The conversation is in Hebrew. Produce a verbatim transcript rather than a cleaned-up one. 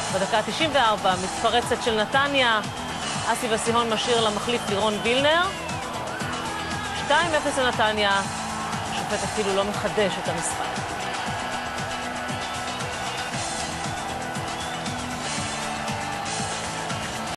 בדקה ה-תשעים וארבע, מתפרצת של נתניה. אסי וסיהון משאיר למחליף לירון וילנר. שתיים אפס לנתניה. השופט אפילו לא מחדש את המשחק.